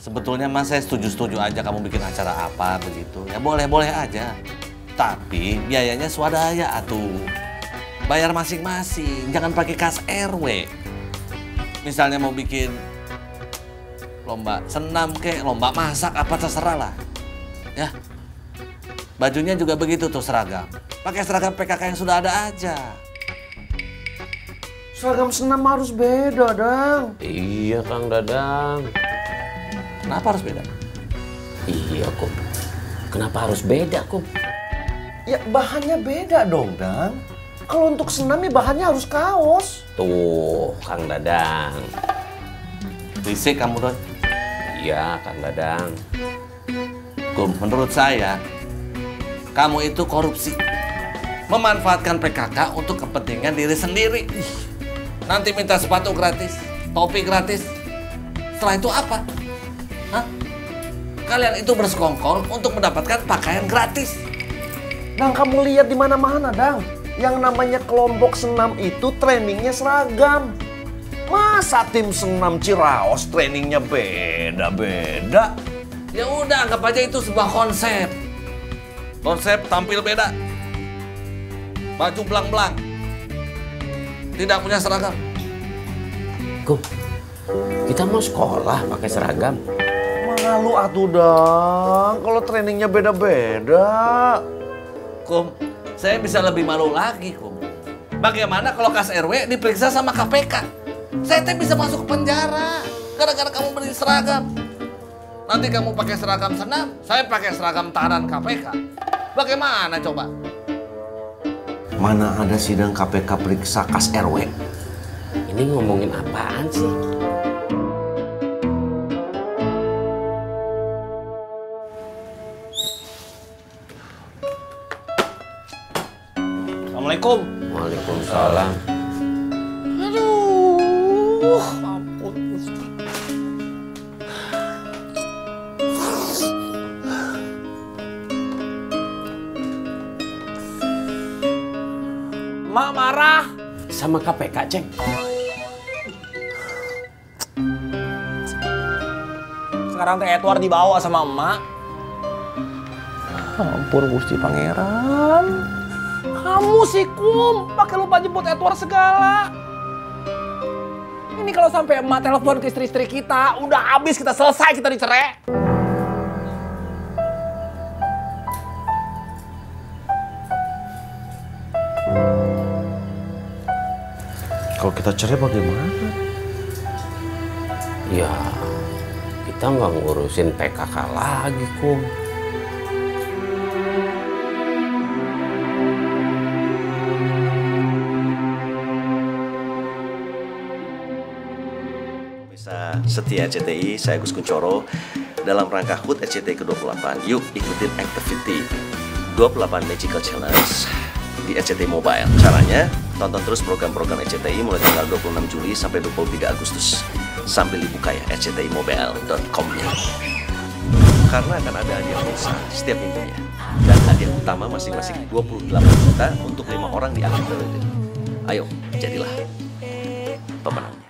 Sebetulnya mas saya setuju-setuju aja kamu bikin acara apa begitu. Ya boleh-boleh aja. Tapi biayanya swadaya atuh. Bayar masing-masing, jangan pakai kas RW. Misalnya mau bikin lomba senam kek, lomba masak, apa terserah lah. Ya, bajunya juga begitu tuh seragam. Pakai seragam PKK yang sudah ada aja. Seragam senam harus beda, Dang. Iya, Kang Dadang. Kenapa harus beda? Iya, Kum. Kenapa harus beda, Kum? Ya bahannya beda dong, Dang. Kalau untuk senam ya bahannya harus kaos. Tuh, Kang Dadang. Risik kamu, Doi. Iya, Kang Dadang. Kum, menurut saya, kamu itu korupsi. Memanfaatkan PKK untuk kepentingan diri sendiri. Nanti minta sepatu gratis, topi gratis. Setelah itu apa? Hah? Kalian itu bersekongkol untuk mendapatkan pakaian gratis. Dang, kamu lihat di mana-mana, Dang. Yang namanya kelompok senam itu trainingnya seragam. Masa tim senam Ciraos trainingnya beda-beda? Ya udah, anggap aja itu sebuah konsep. Konsep tampil beda. Baju belang-belang. Tidak punya seragam. Kum, kita mau sekolah pakai seragam. Malu atuh, Dang. Kalau trainingnya beda-beda. Kum, saya bisa lebih malu lagi, Kum. Bagaimana kalau kas RW diperiksa sama KPK? Saya teh bisa masuk ke penjara gara-gara kamu beli seragam. Nanti kamu pakai seragam senam, saya pakai seragam tahanan KPK. Bagaimana coba? Mana ada sidang KPK periksa kas RW? Ini ngomongin apaan sih? Assalamualaikum. Waalaikumsalam. Aduh, ampun Gusti. Mak marah. Sama KPK, Ceng. Sekarang teh Edward dibawa sama emak. Ampun Gusti Pangeran. Kamu sih Kum, pakai lupa jemput Edward segala. Ini kalau sampai emak telepon ke istri-istri kita, udah habis kita selesai, kita dicerai. Kalau kita cerai bagaimana? Ya, kita nggak ngurusin PKK lagi, Kum. Setia RCTI, saya Gus Kuncoro. Dalam rangka HUT RCTI ke-28, yuk ikutin activity 28 Magical Challenge di RCTI Mobile. Caranya, tonton terus program-program RCTI mulai tanggal 26 Juli sampai 23 Agustus sambil dibuka ya rctimobile.com-nya. Karena akan ada hadiah pulsa setiap minggunya. Dan hadiah utama masing-masing 28 juta untuk 5 orang di akhir periode. Ayo, jadilah pemenang.